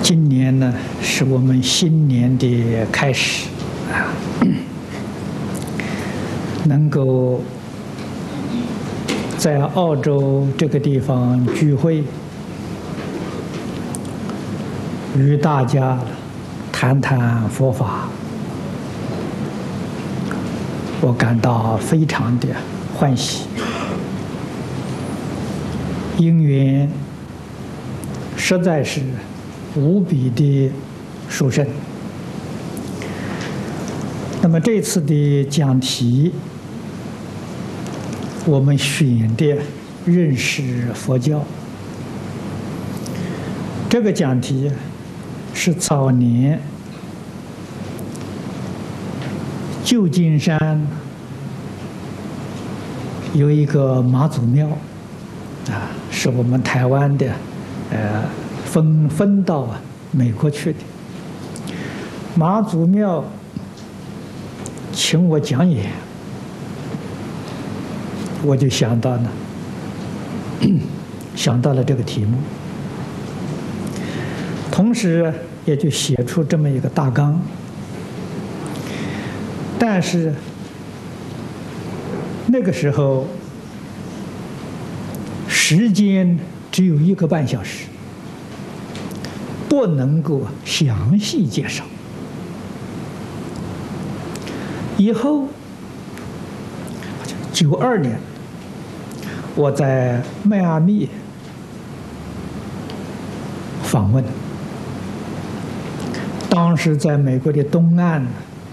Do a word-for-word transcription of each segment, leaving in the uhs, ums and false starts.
今年呢，是我们新年的开始啊，能够在澳洲这个地方聚会，与大家谈谈佛法，我感到非常的欢喜。因缘实在是无比的殊胜。那么这次的讲题，我们选的认识佛教。这个讲题是早年旧金山有一个妈祖庙啊，是我们台湾的，呃。分分到美国去的妈祖庙，请我讲演，我就想到了，想到了这个题目，同时也就写出这么一个大纲。但是那个时候时间只有一个半小时。不能够详细介绍。以后，九二年，我在迈阿密访问，当时在美国的东岸，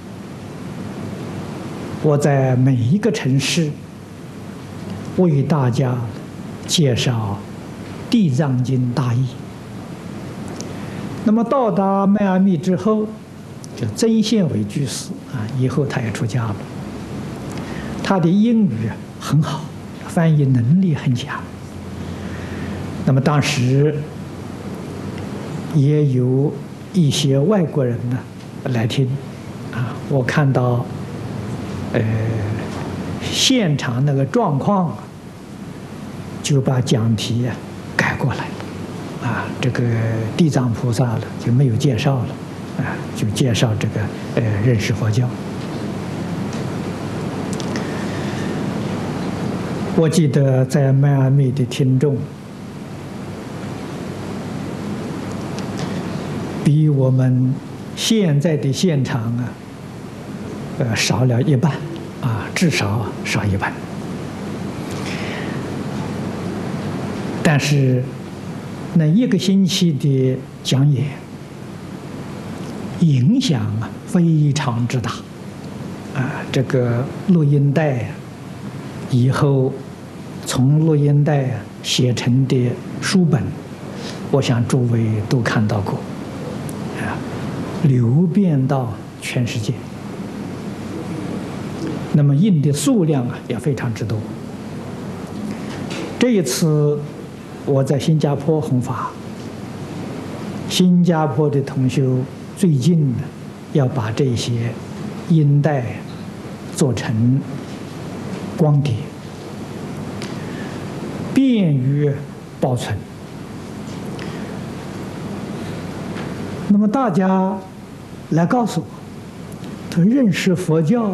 我在每一个城市为大家介绍《地藏经》大义。那么到达迈阿密之后，就曾宪伟居士啊，以后他也出家了。他的英语很好，翻译能力很强。那么当时也有一些外国人呢来听啊，我看到呃现场那个状况，就把讲题改过来。啊，这个地藏菩萨了就没有介绍了，啊，就介绍这个呃认识佛教。我记得在迈阿密的听众，比我们现在的现场啊，呃少了一半，啊，至少少一半。但是那一个星期的讲演，影响啊非常之大，啊，这个录音带以后从录音带写成的书本，我想诸位都看到过，啊，流遍到全世界。那么印的数量啊也非常之多。这一次我在新加坡弘法，新加坡的同修最近呢要把这些音带做成光碟，便于保存。那么大家来告诉我，他认识佛教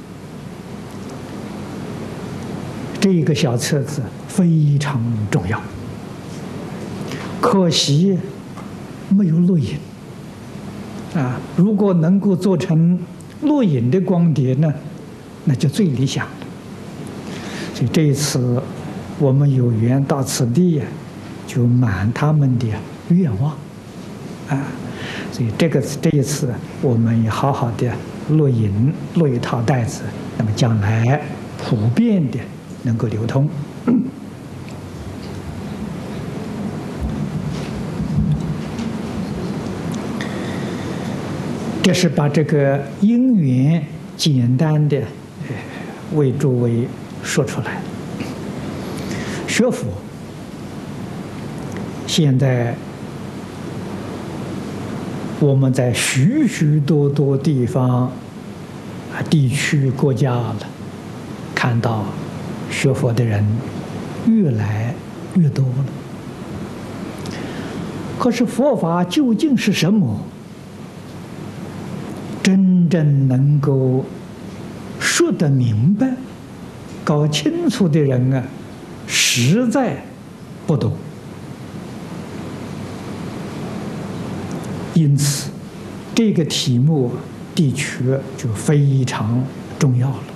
这一个小册子非常重要。可惜没有录影啊！如果能够做成录影的光碟呢，那就最理想了。所以这一次我们有缘到此地，就满他们的愿望啊！所以这个这一次我们也好好的录影，录一套带子，那么将来普遍的能够流通。这是把这个因缘简单的为诸位说出来。学佛现在我们在许许多多地方、地区、国家了，看到学佛的人越来越多了。 可是佛法究竟是什么？真正能够说得明白、搞清楚的人啊，实在不多。因此，这个题目的确就非常重要了。